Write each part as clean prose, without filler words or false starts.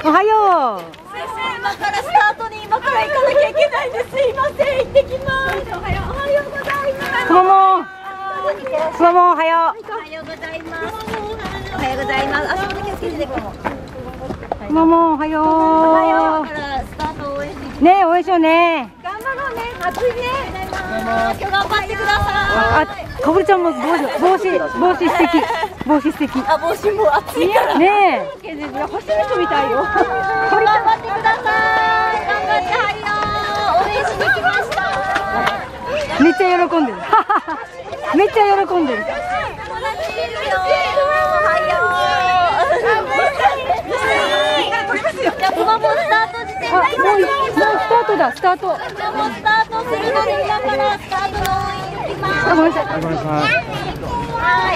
おはよう。 先生、今からスタートに今から行かなきゃいけないんです。すいません、行ってきます。おはようございます。 くまモン。くまモン、おはよう。 おはようございます。おはようございます。足元気をつけてね、くまモン、おはよう。 おはよう。からスタート応援して。 ねえ、応援しようね。 頑張ろうね、暑いね。今日頑張ってください。 あ、かぶりちゃんも帽子素敵。帽子素敵。 あ、帽子も暑いから。 ねえ。 走る人みたいよ。頑張ってください。頑張ってはりよ。応援しに来ました。 めっちゃ喜んでる。めっちゃ喜んでる。 友達いるよ。おはよう。じゃあ、くまモンスタート時点で。 もうスタートだ、スタート。 もうスタートするので、今からスタートの応援行きます。 あ、ごめんなさい。 はい、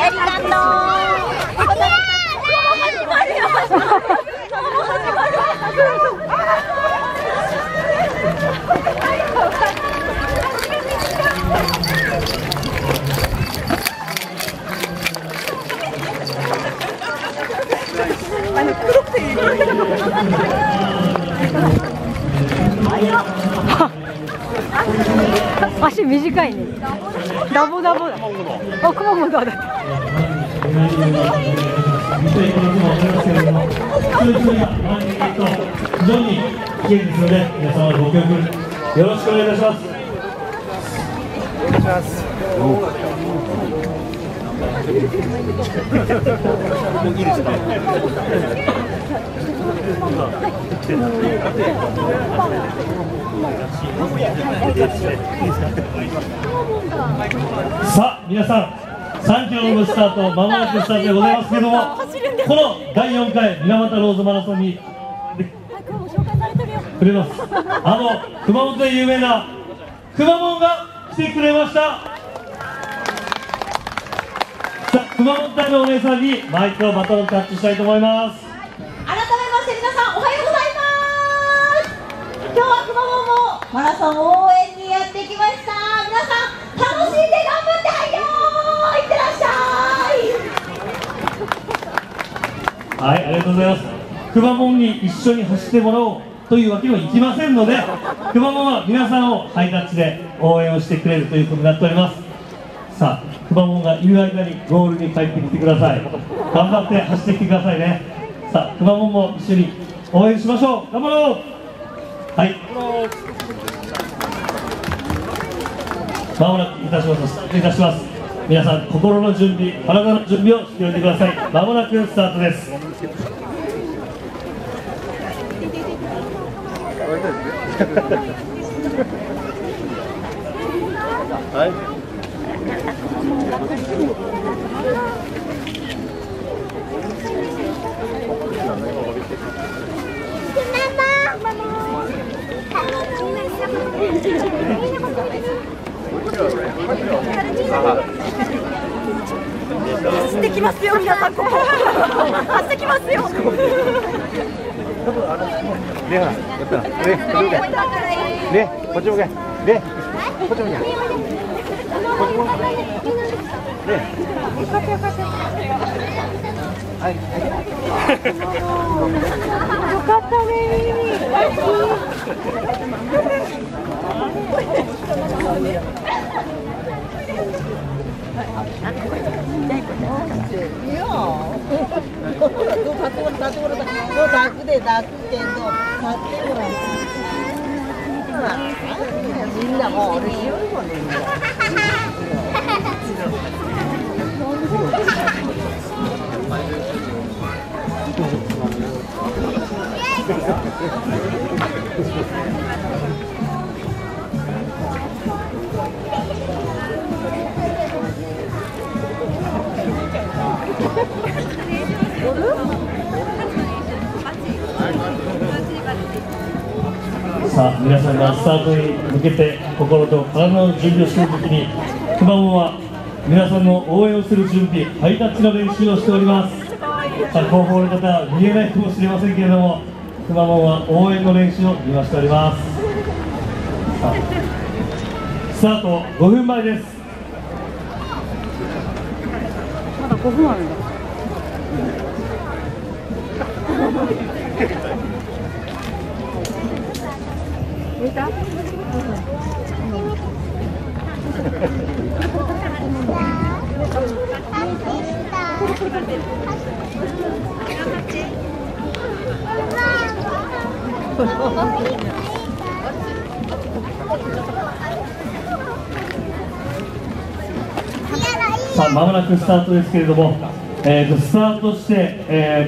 ありがとう。始まるよ。始まる。黒くていい。 足短いね。ダボダボだ。あ、くまモンだ。 非常に危険ですので、皆様ご協力よろしくお願いいたします。お願いします。いいですか。さあ、皆さん、3キロのスタート、まもなくスタートでございますけれども、この第4回水俣ローズマラソンにくれます。熊本で有名なくまモンが来てくれました。さあ、熊本隊のお姉さんにマイクをバトンタッチしたいと思います。 改めまして皆さんおはようございます。今日はくまモンもマラソン応援にやってきました。皆さん楽しんで頑張ってはいよー。いってらっしゃい。 はい、ありがとうございます。くまモンに一緒に走ってもらおうというわけにはいきませんので、くまモンは皆さんをハイタッチで応援をしてくれるということになっております。さあ、くまモンがいる間にゴールに帰ってきてください。頑張って走ってきてくださいね。さあ、くまモンも一緒に応援しましょう。頑張ろう。はい、まもなくいたします。皆さん、心の準備、体の準備をしておいてください。まもなくスタートです。はい。 走ってきますよ、皆さん、ここ走ってきますよ。 ね、こっち向け。ね、こっち向け。はい。 よかったみんなもう俺強いもんね。 さあ、皆さんがスタートに向けて心と体の準備をしているときに、くまモンは皆さんの応援をする準備、ハイタッチの練習をしております。さあ、後方の方は見えないかもしれませんけれども、くまモンは応援の練習を今しております。さあ、スタート5分前です。 まだ5分あるんだ。 さあ、まもなくスタートですけれども、スタートして、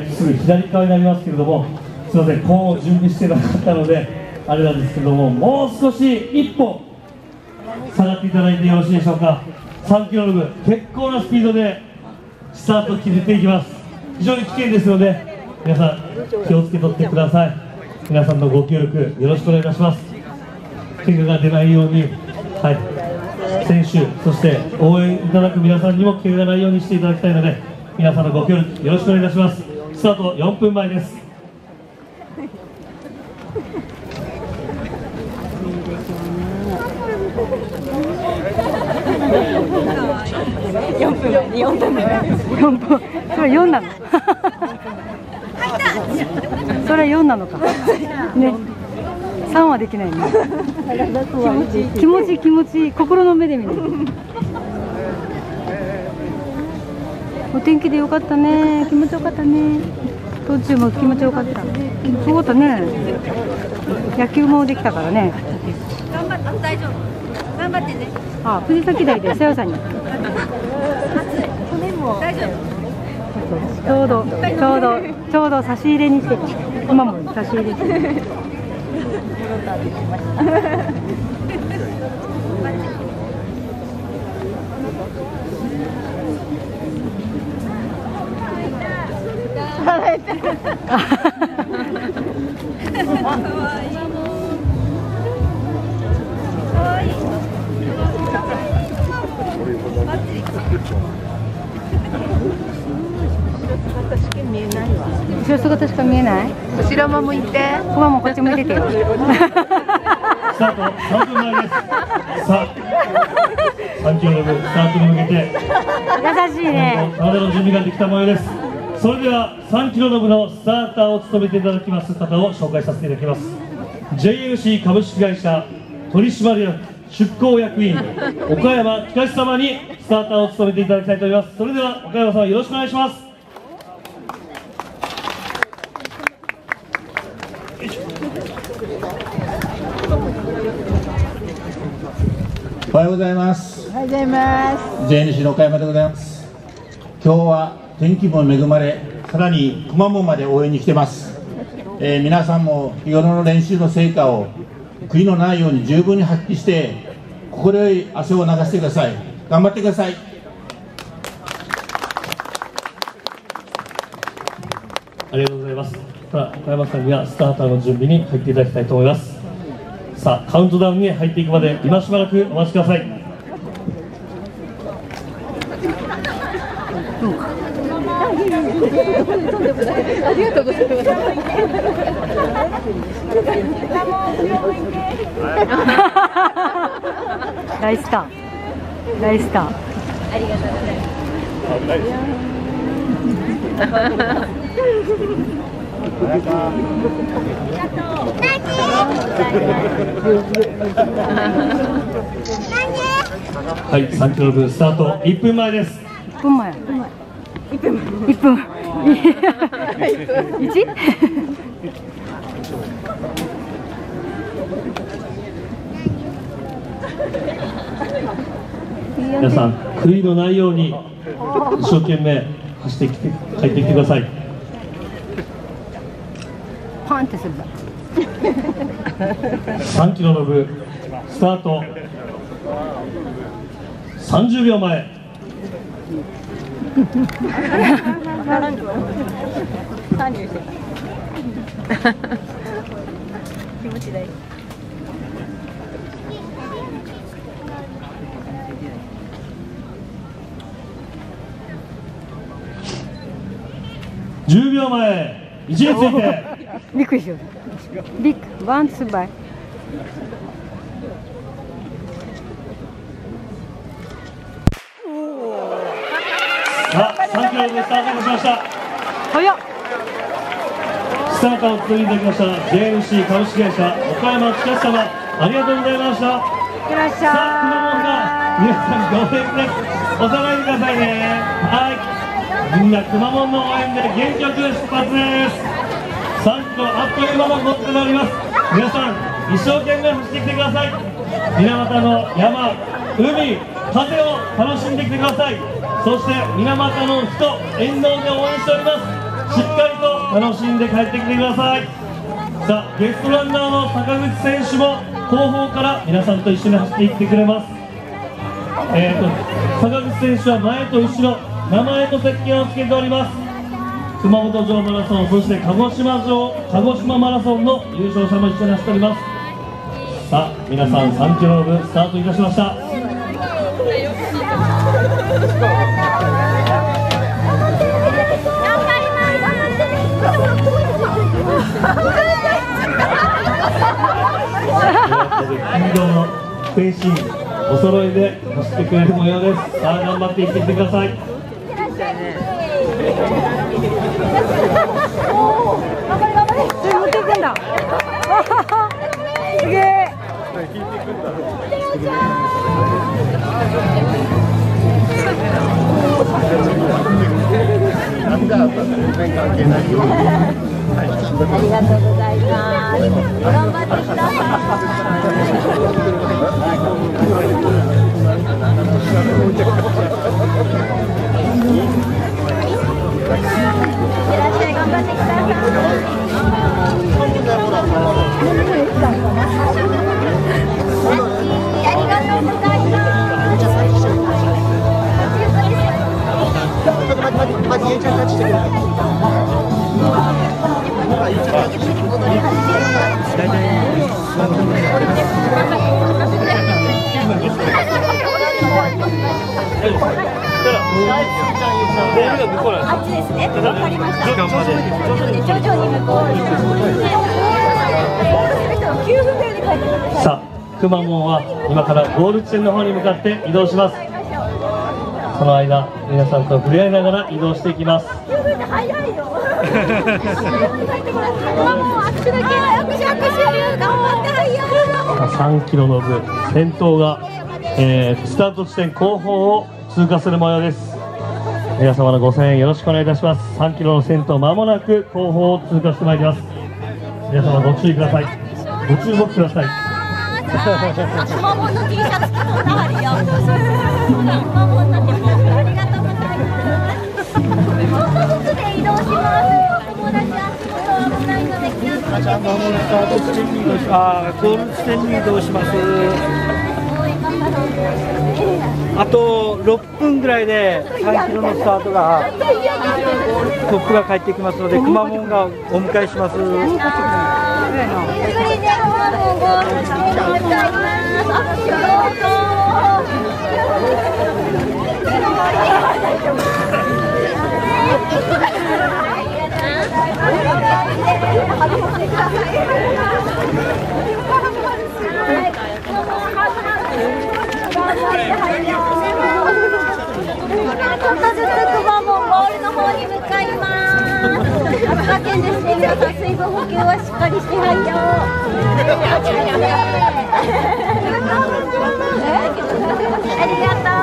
すぐ左側になりますけれども、すみません、コーンを準備してなかったので、あれなんですけれども、もう少し一歩下がっていただいてよろしいでしょうか。3キロの部、結構なスピードでスタートを切っていきます。非常に危険ですので、皆さん、気をつけとってください。皆さんのご協力、よろしくお願いいたします。怪我が出ないように、はい。選手、そして応援いただく皆さんにも怪我がないようにしていただきたいので、皆さんのご協力よろしくお願いいたします。スタート4分前です。 4分前に4分前4分、それ4なのそれ4なのかね、3はできないね。気持ちいい気持ちいい、心の目で見る。お天気でよかったね、気持ちよかったね。途中も気持ちよかった。すごかったね。野球もできたからね。 頑張って、大丈夫。頑張ってね。 あ、藤崎台でさよさんに。 大丈夫。 ちょうど差し入れにして、今も差し入れして。後ろ姿しか見えない。 後ろも向いて。 クマもこっち向いててよ。 スタート3分前です。さあ、3キロの部、スタートに向けて、 優しいね。 体の準備ができた模様です。それでは3キロの部のスターターを務めていただきます方を紹介させていただきます。JNC 株式会社取締役出向役員岡山北様にスターターを務めていただきたいと思います。それでは岡山様、よろしくお願いします。 おはようございます。 おはようございます。 JNC の岡山でございます。今日は天気も恵まれ、さらにくまモンまで応援に来てます。皆さんも日頃の練習の成果を悔いのないように十分に発揮して、心よい汗を流してください。頑張ってください。 ありがとうございます。さあ、岡山さんにはスターターの準備に入っていただきたいと思います。さあ、カウントダウンに入っていくまで今しばらくお待ちください。 ありがとうございます。 大スター。大スター。 ありがとうございます。 はい、3キロ分スタート1分前です。 1分前。1分。1？ 皆さん、悔いのないように一生懸命走ってきて帰ってきてください。 パンってする。 3キロの部スタート30秒前。 気持ち大事。 10秒前、位置について。 びっくりしよう。ビッグワンツーバイ。 さあ、3キロでスタートしました。 早っ。 スターターを務めていただきました JNC 株式会社岡山北様。 ありがとうございました。 いってらっしゃい。 さあ、くまモンが皆さんご応援です。押さないでくださいね。はい、みんなくまモンの応援で元気よく出発です。3キロあっという間のコースとなります。皆さん一生懸命走ってきてください。水俣の山、海、風を楽しんできてください。そして水俣の人、沿道で応援しております。しっかりと楽しんで帰ってきてください。さあ、ゲストランナーの坂口選手も後方から皆さんと一緒に走っていってくれます。坂口選手は前と後ろ、名前と石鹸をつけております。熊本城マラソン、そして鹿児島マラソンの優勝者も一緒に走っております。さあ、皆さん3キロの部スタートいたしました。黄色の精神お揃いで走ってくれる模様です。さあ、頑張っていってきてください。 持っていくんだ。すげえ。 なんだ、全関係ないよ。 ありがとうございます。頑張ってください。頑張ってください。ありがとうございます。あっちですね。わかりました。徐々に向こうに。9分ぐらいで帰ってください。 さあ、くまモンは今からゴール地点の方に向かって移動します。その間、皆さんと触れ合いながら移動していきます。 9分で早いよ。 3キロの部、先頭が、スタート地点後方を通過する模様です。皆様のご声援よろしくお願いいたします。3キロの先頭、まもなく後方を通過してまいります。皆様ご注意ください。ご注目ください。 くまモンの T シャツ着込んだはるよ。くまモンになってます。ありがとうございます。ちょっとずつで移動します。お友達足元危ないので気をつけて。 ゴール地点に移動します。あと6分ぐらいで3キロのスタートがトップが帰ってきますので、くまモンがお迎えします。 ちょっとずつくまモンゴールの方に向かいます。秋田県ですね。皆さん水分補給はしっかりしてはいよ。ありがと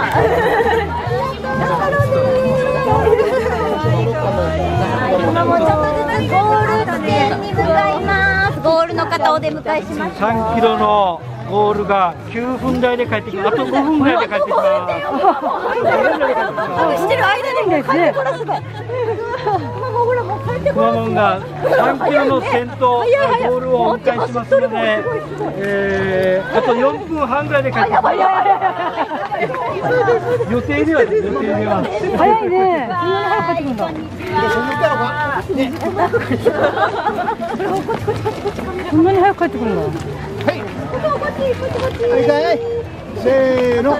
う。今もちょっとずつゴール地点に向かいます。ゴールの方お出迎えします。 3キロのゴールが9分台で帰ってきます。あと5分ぐらいで帰ってきます。 してる間にもう帰ってこらすごい。 くまモンが3キロの先頭ゴールをお迎えしますので、あと4分半ぐらいで帰ってきます。予定ではです。予定では。 早いね。そんなに早く帰ってくるんだ。 せーの。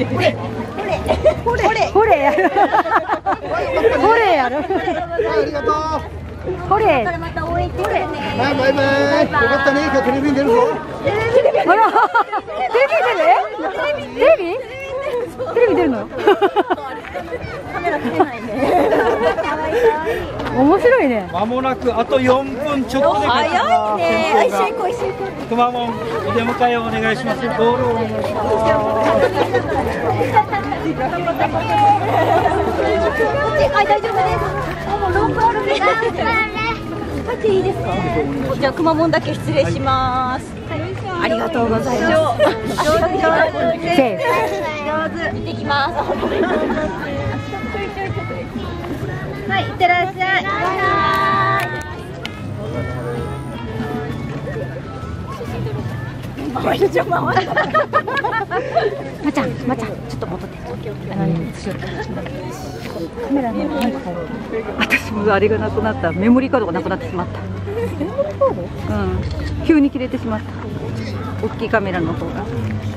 ほれやる。ほれやる。 ありがとう。 ほれ。 また応援してくれね。 バイバイ。よかったね。今日テレビに出るぞ。 あら、テレビ出るの？ カメラつけないね。 面白いね。 まもなくあと4分ちょっとで早いね。一緒に行こう、一緒に行こう。 くまモンお出迎えをお願いします。ゴールをお願いします。 はい、大丈夫です。もうロープあるみたい。入っていいですか。じゃあくまモンだけ失礼します。ありがとうございます。上手。行ってきます。はい、いってらっしゃい。回るじゃん、回る。 まちゃん、ちょっと戻って。カメラのなんか私もあれがなくなった。メモリーカードがなくなってしまった。急に切れてしまった。大きいカメラの方が。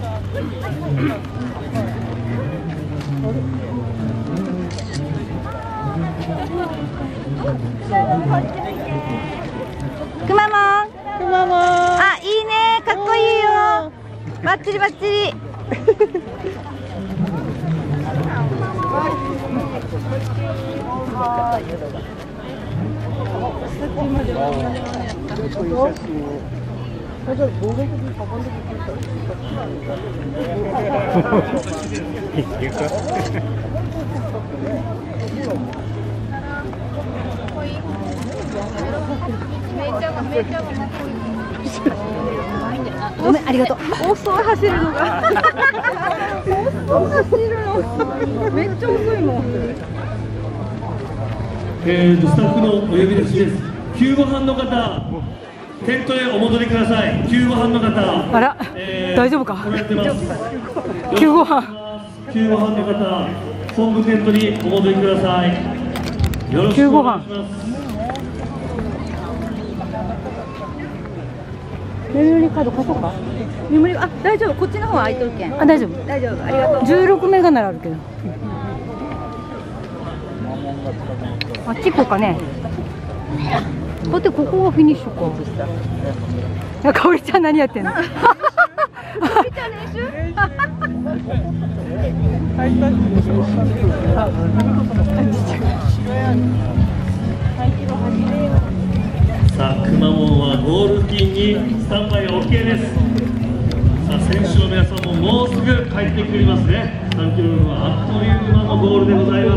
くまモン。あ、いいね、かっこいいよ。バッチリバッチリ。ごめん、ありがとう。遅い走るのが。遅い走るの。めっちゃ遅いもん。 スタッフのお呼び出しです。救護班の方、テントへお戻りください。救護班の方。 あら、大丈夫か。 救護班の方、本部テントにお戻りください。よろしくお願いします。 メモリーカード貸そうか。メモリー、あ、大丈夫。こっちの方は空いとるけん。あ、大丈夫。大丈夫。ありがとう。16メガならあるけど。あっち行こうかね。だってここがフィニッシュか。いや、かおりちゃん何やってんの。かおりちゃん練習。 さあ、くまモンはゴール付近にスタンバイ OK です。さあ、選手の皆さんももうすぐ帰ってくれますね。3キロはあっという間のゴールでございます。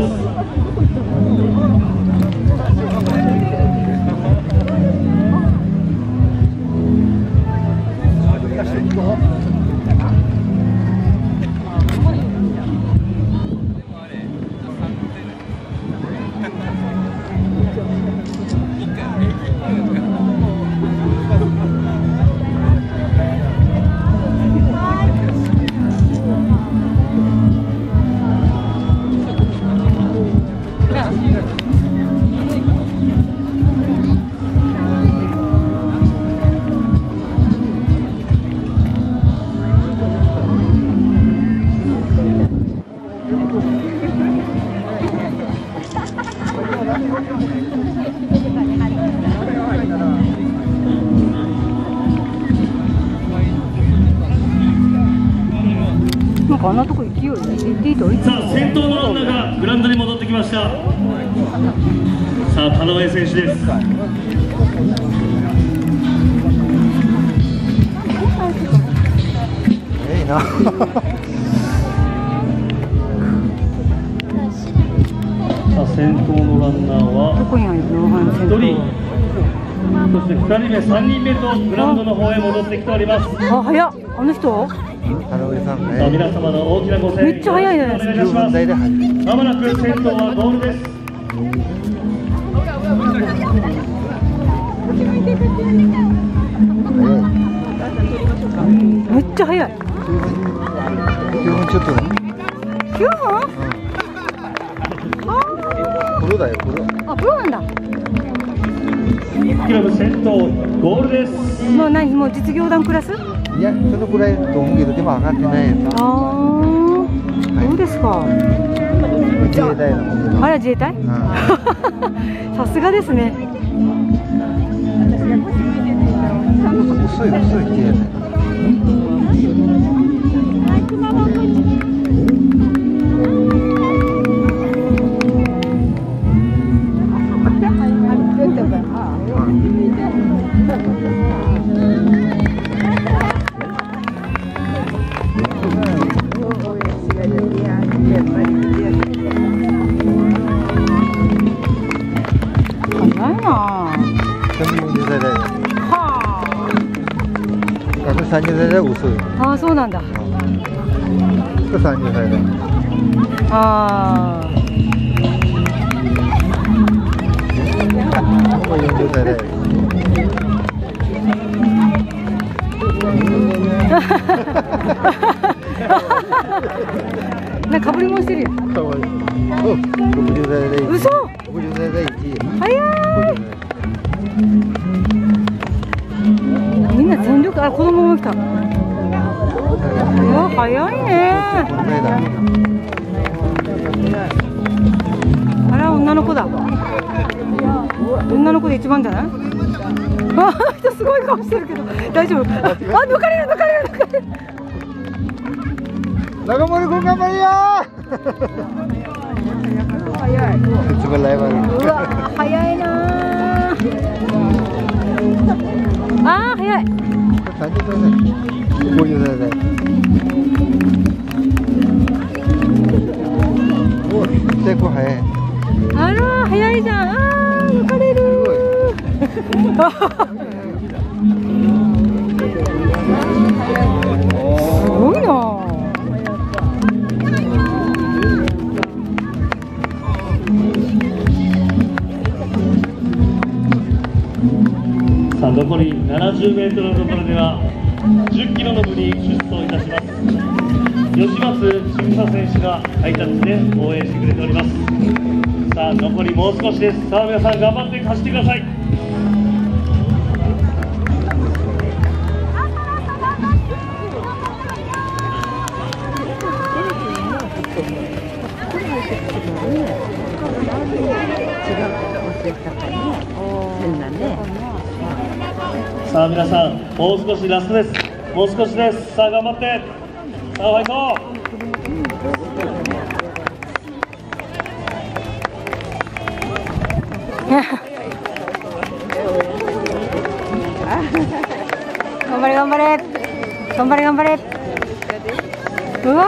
なんかあんなとこ勢いで行っていいといい。 さあ、先頭のランナーがグラウンドに戻ってきました。さあ、田上選手です。 いいな。 さあ、先頭のランナーはどこにあるの？ 1人、そして2人目、3人目とグラウンドの方へ戻ってきております。 あ、早っ。あの人？ 田上さんさあ、 ね。 皆様の大きなご声援めっちゃ早いね。 お願いいたします。まもなく先頭はゴールです。 めっちゃ早い。 9分ちょっとね。 9分？ プロだよ、プロ。 あ、プロなんだ。 クラブ先頭ゴールです。 もう何？もう実業団クラス？ いや、そのくらいと思うけど、でも上がってないやつ。 ああ、どうですか。 自衛隊のもんで。 あら、自衛隊？さすがですね。 薄い自衛隊。 30歳で遅い。 ああ、そうなんだ。 これ30歳だ。 ああ。 これ40歳だよ。 なんか被り物してるよ。 かわいい。60歳で。 嘘。 60歳で1位。 早い。みんな全力、あ、子供も来た。いや、早いね。あら、女の子だ。女の子で一番じゃない。あ、人すごい顔してるけど、大丈夫。あ、抜かれる、抜かれる、抜かれる。 中森君頑張れよ。 早い。 一番ライバル。 うわ、早いな。あー、早い。 30歳だ。50歳だ。お、結構早い。 あら、早いじゃん。あー、抜かれる。すごいな。 さあ残り70メートルのところでは10キロの部に出走いたします吉松巡査選手がハイタッチで応援してくれております。さあ残りもう少しです。さあ皆さん頑張って走ってください。さあ皆さんもう少しラストです。もう少しです。さあ頑張って。さあファイト。 頑張れ頑張れ頑張れ頑張れ。うわ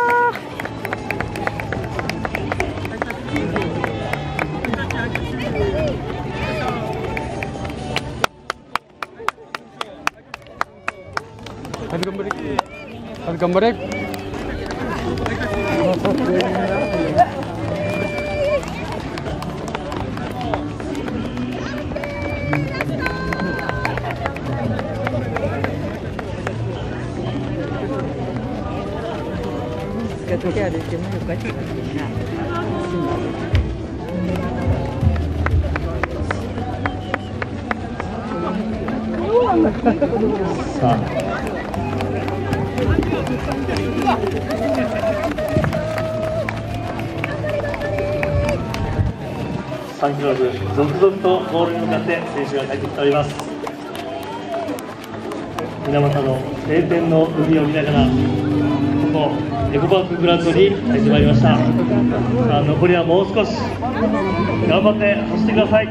頑張れ。 さあ3キロずつ続々とゴールに向かって選手が帰ってきております。水俣の晴天の海を見ながらここエコパークグラウンドに入ってまいりました。さあ残りはもう少し頑張って走ってください。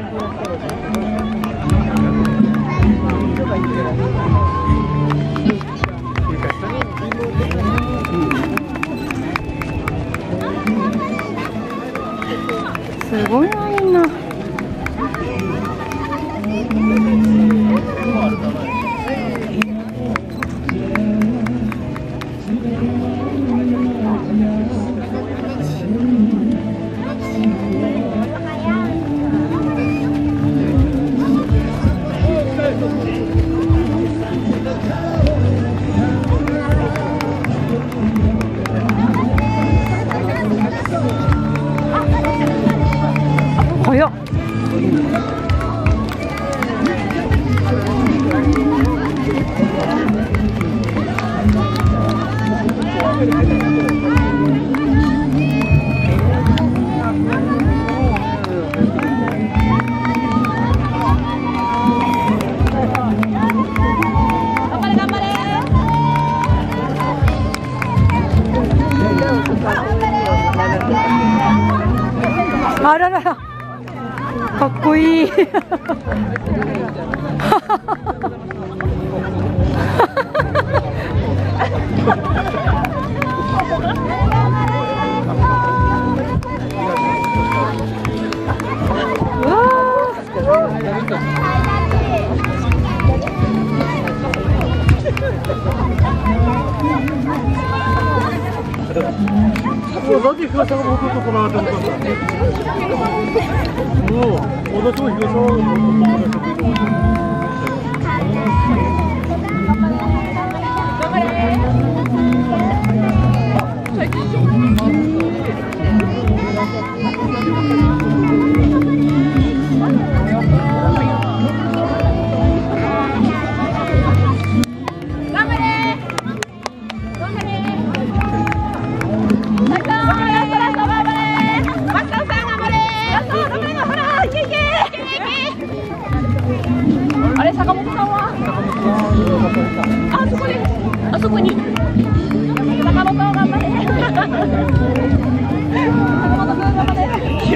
すごいなみんな。早っ。あららら、かっこいい。うわー。 なんで東さんが戻るとこなと思ったんだ。もう私も東さんを戻るとこな。 あれ、坂本さんはあそこに坂本頑張れ坂本君頑張れ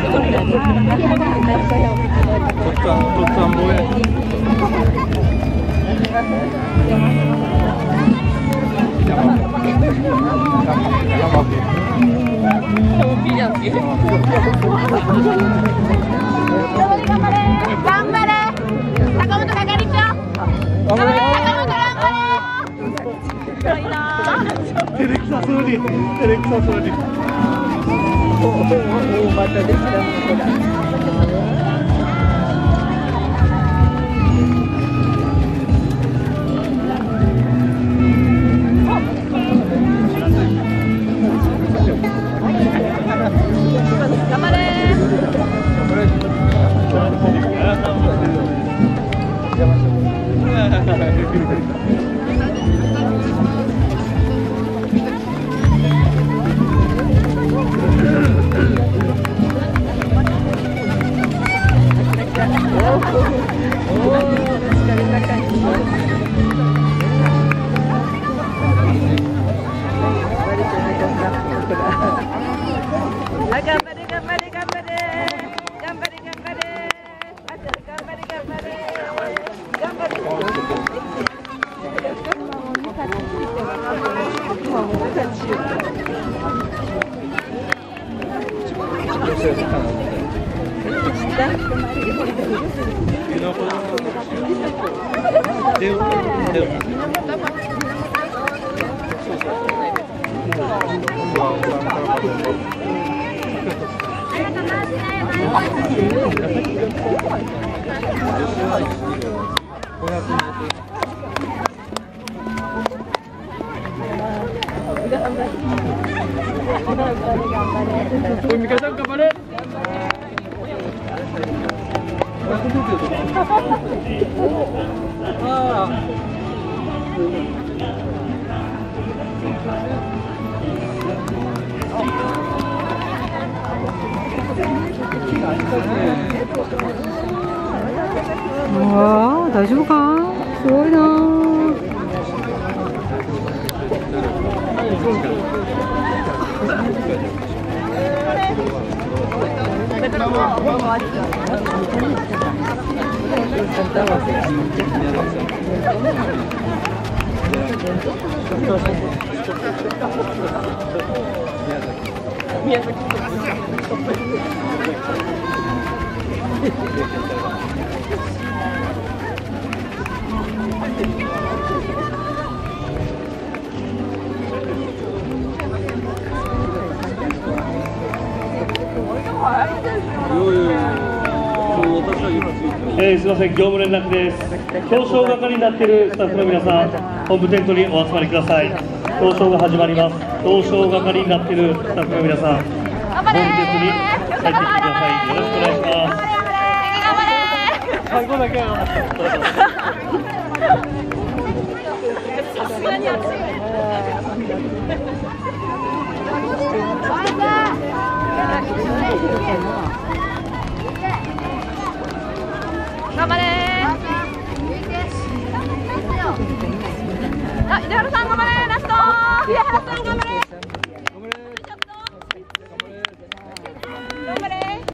とっつぁんも頑張れ坂本係長頑張れ坂本頑張れいいな照れくさそうに照れくさそうに。 またできたのだ。 頑張れうわあ、大丈夫か？すごいなー。 すみません、業務連絡です。表彰係になっているスタッフの皆さん、本部テントにお集まりください。表彰が始まります。表彰係になっているスタッフの皆さん、本部テントに入ってきてください。よろしくお願いします。 最後だけはさすがに暑い。